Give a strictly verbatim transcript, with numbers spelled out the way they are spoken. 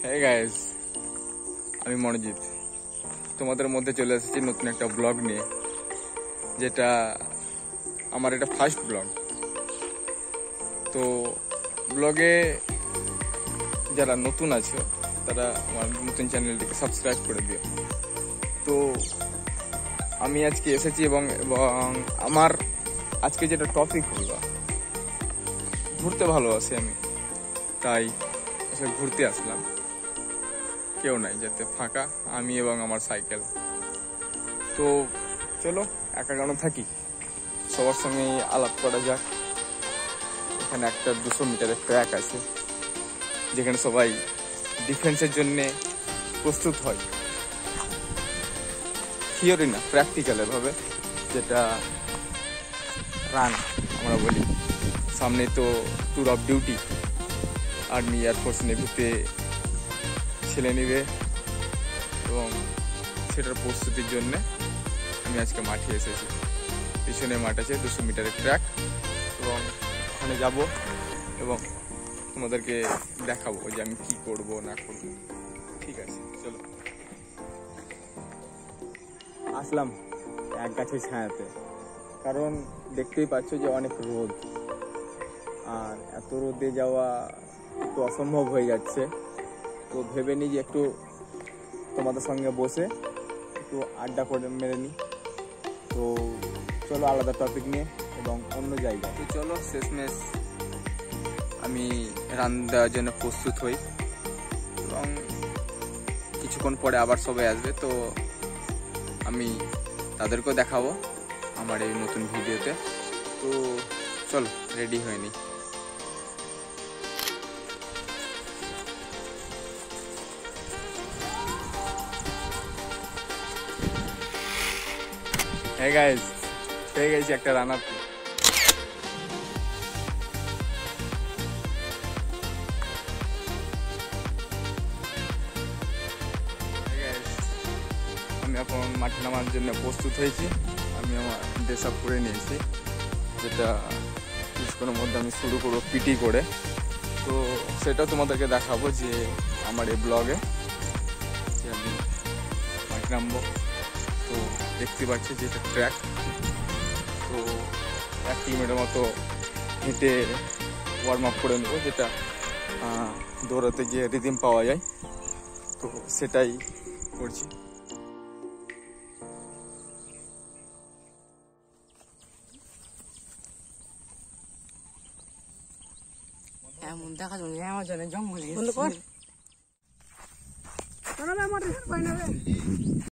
Hey guys, আমি মনোজিৎ তোমাদের মধ্যে চলে এসেছি নতুন একটা ব্লগ নিয়ে, যেটা আমার এটা ফার্স্ট ব্লগ। তো ব্লগে যারা নতুন আছো তারা আমার নতুন চ্যানেলটিকে সাবস্ক্রাইব করে দিও। তো আমি আজকে এসেছি এবং এবং আমার আজকে যেটা টপিক হলো, ঘুরতে ভালোবাসি আমি, তাই ঘুরতে আসলাম। কেউ নাই, যাতে ফাঁকা, আমি এবং আমার সাইকেল। তো চলো একা কেন থাকি, সবার সঙ্গে আলাপ করা যাক। এখানে একটা দুশো মিটারের ট্র্যাক আছে, যেখানে সবাই ডিফেন্সের জন্য প্রস্তুত হয়, থিওরি না প্র্যাকটিক্যাল ভাবে, যেটা রান আমরা বলি। সামনে তো tour of duty, army, air force, নেভিতে ছেলে নিবে, এবং সেটার প্রস্তুতির জন্য আমি আজকে মাঠে এসেছি। পিছনে মাঠ আছে, দুশো মিটারের ট্র্যাক, এবং ওখানে যাব এবং তোমাদেরকে দেখাবো যে আমি কি করব না করব। ঠিক আছে, চলো। আসলাম এক গাছের ছায়াতে, কারণ দেখতেই পাচ্ছ যে অনেক রোদ, আর এত রোদে যাওয়া একটু অসম্ভব হয়ে যাচ্ছে। তো ভেবে নিই যে একটু তোমাদের সঙ্গে বসে একটু আড্ডা করে মেরে নিই। তো চলো আলাদা টপিক নিয়ে এবং অন্য জায়গায়। তো চলো শেষমেশ আমি রান দেওয়ার জন্য প্রস্তুত হই, এবং কিছুক্ষণ পরে আবার সবাই আসবে। তো আমি তাদেরকেও দেখাবো আমার এই নতুন ভিডিওতে। তো চলো রেডি হয়ে নিই। Hey guys, পেয়ে গেছি একটা রানার। আমি এখন মাঠে নামার জন্য প্রস্তুত হয়েছি। আমি আমার ড্রেস আপ করে নিয়েছি, যেটা কিছুক্ষণের মধ্যে আমি শুরু করবো পিটি করে। তো সেটা তোমাদেরকে দেখাবো যে আমার এই ব্লগে যে আমি মাঠে নামবো। তো দেখতে পাচ্ছি যে এটা ট্র্যাক, তো এক কিলোমিটার মতো হেঁটে ওয়ার্ম আপ করে নেবো, যেটা দৌড়াতে গিয়ে রিদিম পাওয়া যায়। তো সেটাই করছি। এমন দেখা যাবে আমার জন্য জঙ্গলে